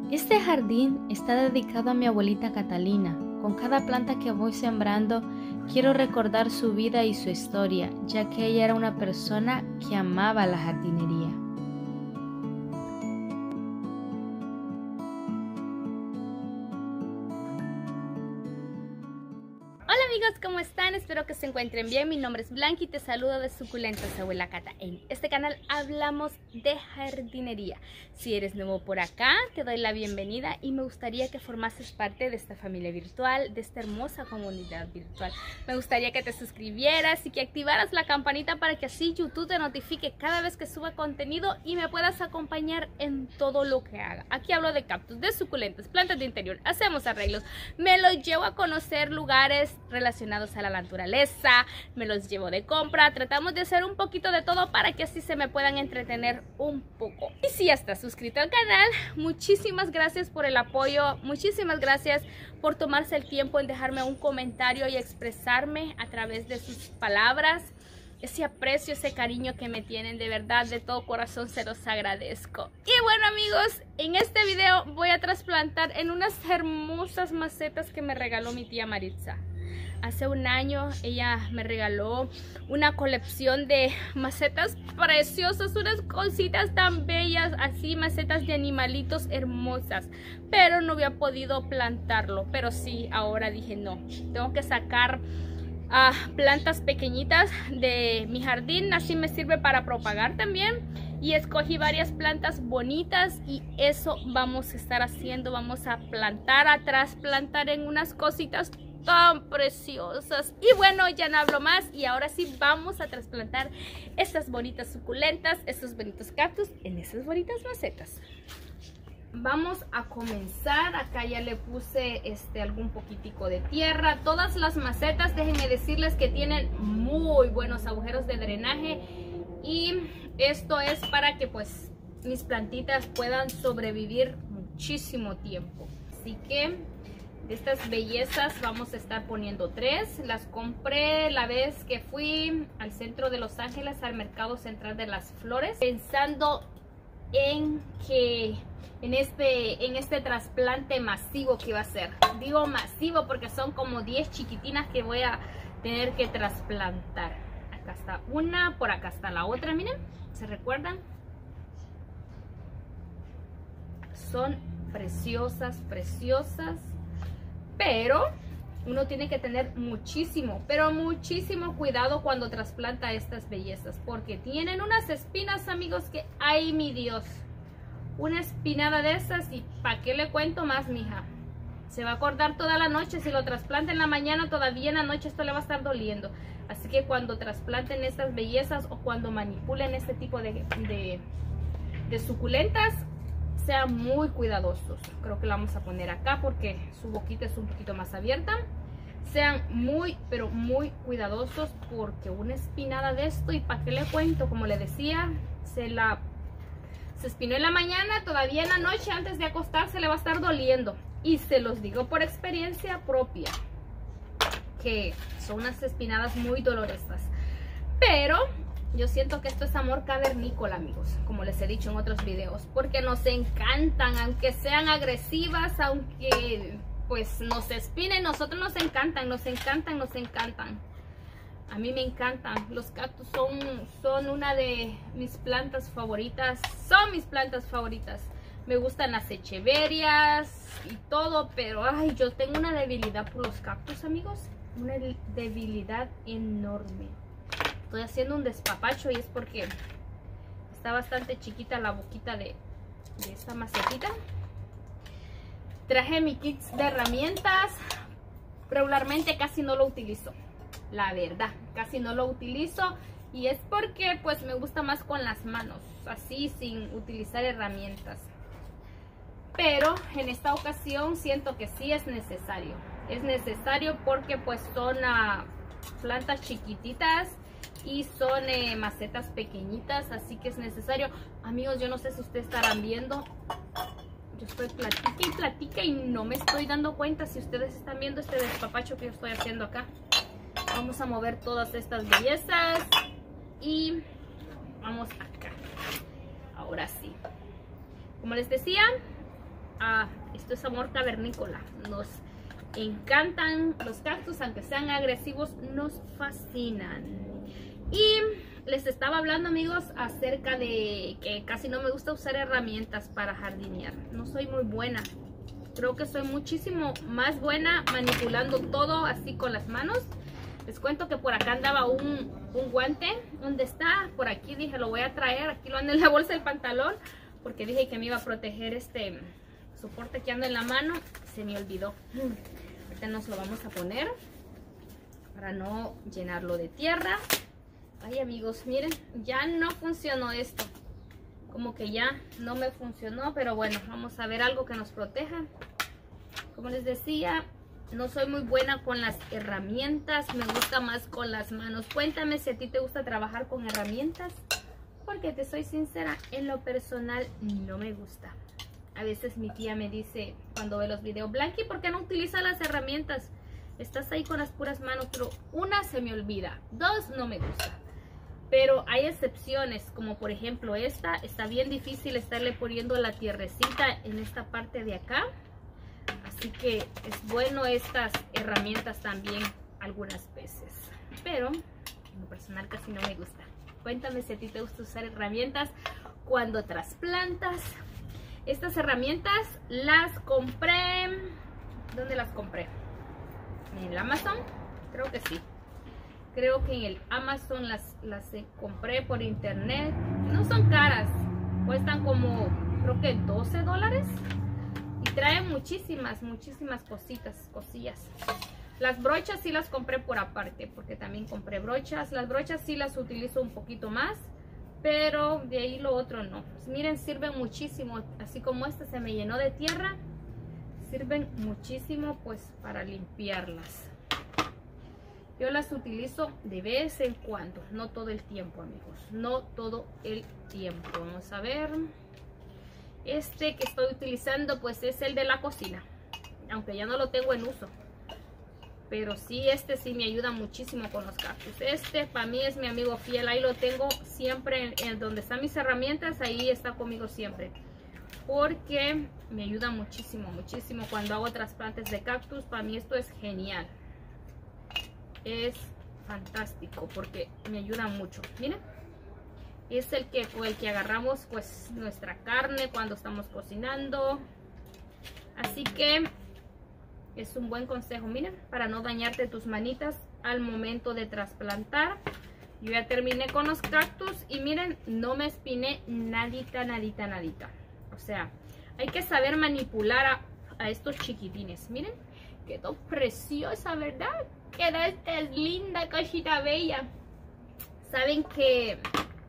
Este jardín está dedicado a mi abuelita Catalina. Con cada planta que voy sembrando, quiero recordar su vida y su historia, ya que ella era una persona que amaba la jardinería. Hola amigos, ¿cómo están? Espero que se encuentren bien. Mi nombre es Blanqui y te saludo de Suculentas Abuela Cata. En este canal hablamos de jardinería. Si eres nuevo por acá, te doy la bienvenida y me gustaría que formases parte de esta familia virtual, de esta hermosa comunidad virtual. Me gustaría que te suscribieras y que activaras la campanita para que así YouTube te notifique cada vez que suba contenido y me puedas acompañar en todo lo que haga. Aquí hablo de cactus, de suculentas, plantas de interior, hacemos arreglos, me los llevo a conocer lugares relacionados a la naturaleza, me los llevo de compra, tratamos de hacer un poquito de todo para que así se me puedan entretener un poco. Y si ya estás suscrito al canal, muchísimas gracias por el apoyo, muchísimas gracias por tomarse el tiempo en dejarme un comentario y expresarme a través de sus palabras. Ese aprecio, ese cariño que me tienen, de verdad, de todo corazón se los agradezco. Y bueno amigos, en este video voy a trasplantar en unas hermosas macetas que me regaló mi tía Maritza. Hace un año ella me regaló una colección de macetas preciosas, unas cositas tan bellas, así macetas de animalitos hermosas, pero no había podido plantarlo. Pero sí, ahora dije no, tengo que sacar plantas pequeñitas de mi jardín, así me sirve para propagar también. Y escogí varias plantas bonitas y eso vamos a estar haciendo. Vamos a plantar, a trasplantar en unas cositas tan preciosas. Y bueno, ya no hablo más y ahora sí vamos a trasplantar estas bonitas suculentas, estos bonitos cactus en esas bonitas macetas. Vamos a comenzar. Acá ya le puse algún poquitico de tierra. Todas las macetas, déjenme decirles que tienen muy buenos agujeros de drenaje y esto es para que pues mis plantitas puedan sobrevivir muchísimo tiempo. Así que de estas bellezas vamos a estar poniendo 3. Las compré la vez que fui al centro de Los Ángeles, al mercado central de las flores, pensando en que en este trasplante masivo que va a ser. Digo masivo porque son como 10 chiquitinas que voy a tener que trasplantar. Acá está una, por acá está la otra, miren, ¿se recuerdan? Son preciosas, preciosas. Pero uno tiene que tener muchísimo, pero muchísimo cuidado cuando trasplanta estas bellezas, porque tienen unas espinas, amigos, que ¡ay, mi Dios! Una espinada de esas y ¿para qué le cuento más, mija? Se va a acordar toda la noche. Si lo trasplanta en la mañana, todavía en la noche esto le va a estar doliendo. Así que cuando trasplanten estas bellezas o cuando manipulen este tipo de suculentas, sean muy cuidadosos. Creo que la vamos a poner acá porque su boquita es un poquito más abierta. Sean muy, pero muy cuidadosos porque una espinada de esto, y para qué le cuento, como le decía, se espinó en la mañana, todavía en la noche antes de acostarse le va a estar doliendo. Y se los digo por experiencia propia, que son unas espinadas muy dolorosas. Pero yo siento que esto es amor cavernícola, amigos, como les he dicho en otros videos, porque nos encantan, aunque sean agresivas, aunque pues nos espinen, nosotros nos encantan, nos encantan, nos encantan. A mí me encantan. Los cactus son una de mis plantas favoritas, son mis plantas favoritas. Me gustan las echeverias y todo, pero ay, yo tengo una debilidad por los cactus, amigos, una debilidad enorme. Estoy haciendo un despapacho y es porque está bastante chiquita la boquita de esta macetita. Traje mi kit de herramientas. Regularmente casi no lo utilizo, la verdad, casi no lo utilizo. Y es porque pues me gusta más con las manos, así sin utilizar herramientas. Pero en esta ocasión siento que sí es necesario. Es necesario porque pues son plantas chiquititas y son macetas pequeñitas, así que es necesario. Amigos, yo no sé si ustedes estarán viendo, yo estoy platica y no me estoy dando cuenta si ustedes están viendo este despapacho que yo estoy haciendo acá. Vamos a mover todas estas bellezas y vamos acá. Ahora sí, como les decía, esto es amor cavernícola. Nos encantan los cactus, aunque sean agresivos, nos fascinan. Y les estaba hablando, amigos, acerca de que casi no me gusta usar herramientas para jardinear. No soy muy buena. Creo que soy muchísimo más buena manipulando todo así con las manos. Les cuento que por acá andaba un guante. ¿Dónde está? Por aquí dije, lo voy a traer. Aquí lo ando en la bolsa del pantalón, porque dije que me iba a proteger este soporte que ando en la mano. Se me olvidó. Ahorita nos lo vamos a poner para no llenarlo de tierra. Ay, amigos, miren, ya no funcionó esto. Como que ya no me funcionó, pero bueno, vamos a ver algo que nos proteja. Como les decía, no soy muy buena con las herramientas, me gusta más con las manos. Cuéntame si a ti te gusta trabajar con herramientas, porque te soy sincera, en lo personal no me gusta. A veces mi tía me dice cuando ve los videos, Blanqui, ¿por qué no utilizas las herramientas? Estás ahí con las puras manos, pero una se me olvida, dos no me gusta. Pero hay excepciones, como por ejemplo esta, está bien difícil estarle poniendo la tierrecita en esta parte de acá. Así que es bueno estas herramientas también algunas veces. Pero en lo personal casi no me gusta. Cuéntame si a ti te gusta usar herramientas cuando trasplantas. Estas herramientas las compré... ¿Dónde las compré? ¿En el Amazon? Creo que sí. Creo que en el Amazon las compré por internet. No son caras. Cuestan como, creo que $12. Y traen muchísimas cosillas. Las brochas sí las compré por aparte, porque también compré brochas. Las brochas sí las utilizo un poquito más, pero de ahí lo otro no. Pues miren, sirven muchísimo. Así como esta se me llenó de tierra, sirven muchísimo pues para limpiarlas. Yo las utilizo de vez en cuando, no todo el tiempo, amigos, no todo el tiempo. Vamos a ver. Este que estoy utilizando pues es el de la cocina, aunque ya no lo tengo en uso. Pero sí, este sí me ayuda muchísimo con los cactus. Este para mí es mi amigo fiel, ahí lo tengo siempre, en donde están mis herramientas, ahí está conmigo siempre. Porque me ayuda muchísimo cuando hago trasplantes de cactus. Para mí esto es genial. Es fantástico porque me ayuda mucho. Miren, es el que agarramos pues nuestra carne cuando estamos cocinando. Así que es un buen consejo, miren, para no dañarte tus manitas al momento de trasplantar. Yo ya terminé con los cactus y miren, no me espiné nadita. O sea, hay que saber manipular a estos chiquitines. Miren, quedó preciosa, ¿verdad? Quedó esta linda cosita bella. Saben que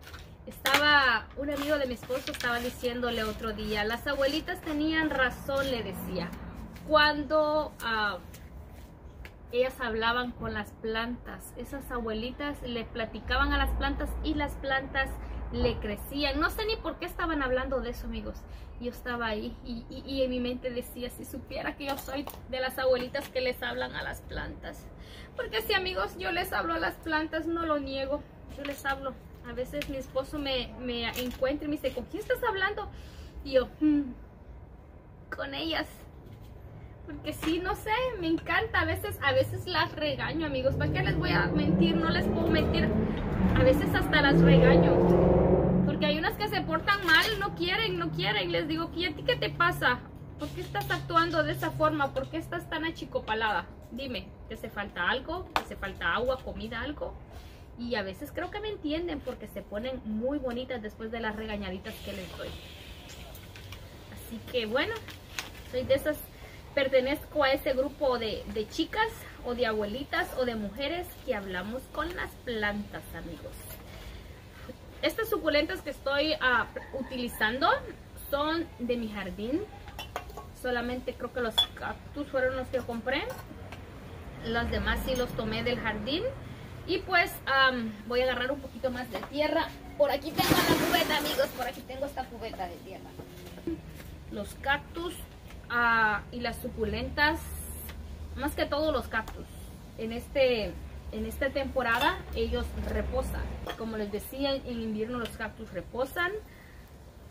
un amigo de mi esposo estaba diciéndole otro día, las abuelitas tenían razón, le decía, cuando ellas hablaban con las plantas. Esas abuelitas le platicaban a las plantas y las plantas le crecían. No sé ni por qué estaban hablando de eso, amigos. Yo estaba ahí y en mi mente decía, si supiera que yo soy de las abuelitas que les hablan a las plantas. Porque sí, amigos, yo les hablo a las plantas, no lo niego, yo les hablo. A veces mi esposo me encuentra y me dice, ¿con quién estás hablando? Y yo, con ellas. Porque sí, no sé, me encanta. A veces las regaño, amigos. ¿Para qué les voy a mentir? No les puedo mentir. A veces hasta las regaño. Porque hay unas que se portan mal, no quieren. Les digo, ¿y a ti qué te pasa? ¿Por qué estás actuando de esa forma? ¿Por qué estás tan achicopalada? Dime, ¿te hace falta algo? ¿Te hace falta agua, comida, algo? Y a veces creo que me entienden porque se ponen muy bonitas después de las regañaditas que les doy. Así que bueno, soy de esas, pertenezco a ese grupo de chicas o de abuelitas o de mujeres que hablamos con las plantas, amigos. Estas suculentas que estoy utilizando son de mi jardín. Solamente creo que los cactus fueron los que compré. Los demás sí los tomé del jardín. Y pues voy a agarrar un poquito más de tierra. Por aquí tengo la cubeta, amigos. Por aquí tengo esta cubeta de tierra. Los cactus y las suculentas, más que todo los cactus, en esta temporada ellos reposan. Como les decía, en invierno los cactus reposan.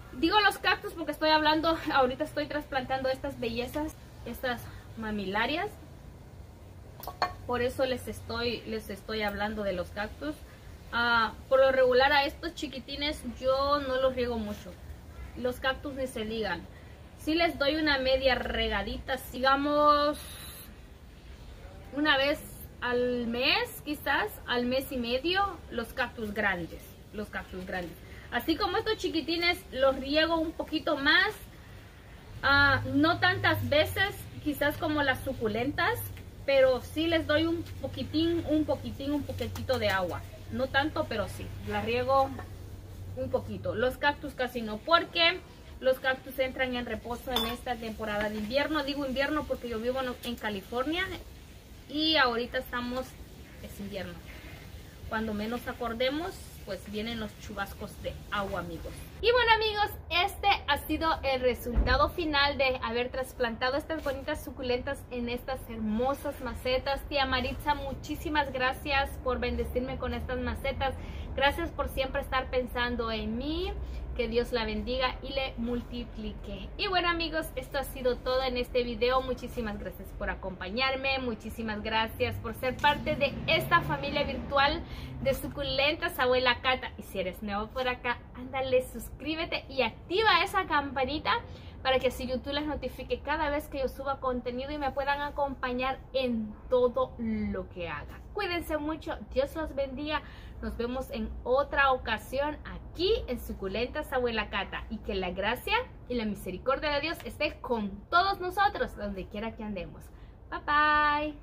Digo los cactus porque estoy hablando, ahorita estoy trasplantando estas bellezas, estas mamilarias. Por eso les estoy hablando de los cactus. Por lo regular a estos chiquitines yo no los riego mucho. Los cactus ni se digan. Si les doy una media regadita, digamos una vez al mes, quizás al mes y medio, los cactus grandes. Así como estos chiquitines los riego un poquito más, no tantas veces quizás como las suculentas, pero sí les doy un poquitito de agua. No tanto, pero sí, las riego un poquito. Los cactus casi no, porque los cactus entran en reposo en esta temporada de invierno. Digo invierno porque yo vivo en California y ahorita es invierno. Cuando menos acordemos, pues vienen los chubascos de agua, amigos. Y bueno, amigos, este ha sido el resultado final de haber trasplantado estas bonitas suculentas en estas hermosas macetas. Tía Maritza, muchísimas gracias por bendecirme con estas macetas. Gracias por siempre estar pensando en mí. Que Dios la bendiga y le multiplique. Y bueno, amigos, esto ha sido todo en este video. Muchísimas gracias por acompañarme. Muchísimas gracias por ser parte de esta familia virtual de suculentas Abuela Cata. Y si eres nuevo por acá, ándale, suscríbete y activa esa campanita para que así YouTube les notifique cada vez que yo suba contenido y me puedan acompañar en todo lo que haga. Cuídense mucho, Dios los bendiga. Nos vemos en otra ocasión aquí en Suculentas Abuela Cata. Y que la gracia y la misericordia de Dios esté con todos nosotros, donde quiera que andemos. Bye bye.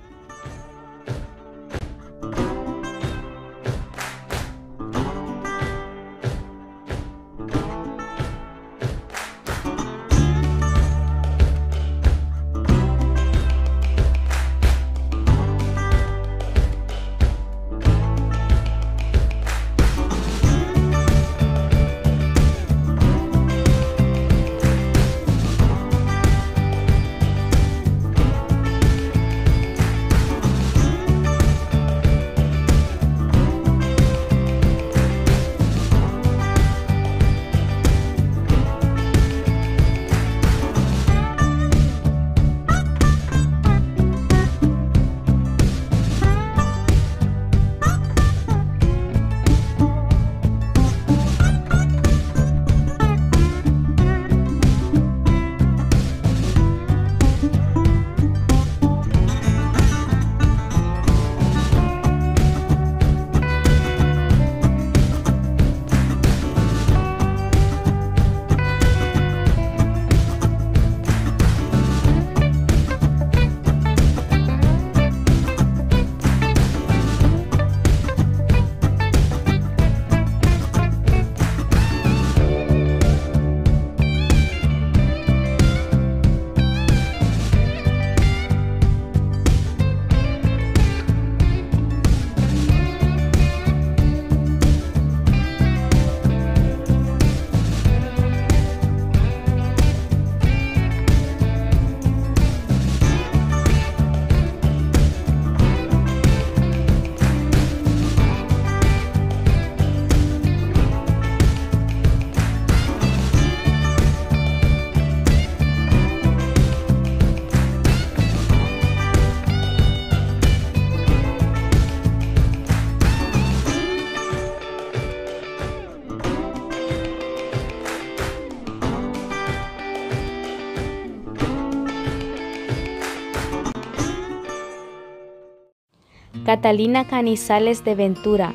Catalina Canizales de Ventura,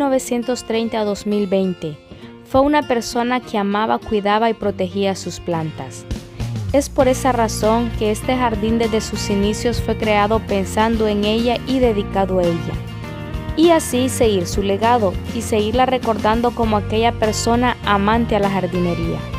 1930 a 2020. Fue una persona que amaba, cuidaba y protegía sus plantas. Es por esa razón que este jardín desde sus inicios fue creado pensando en ella y dedicado a ella. Y así seguir su legado y seguirla recordando como aquella persona amante a la jardinería.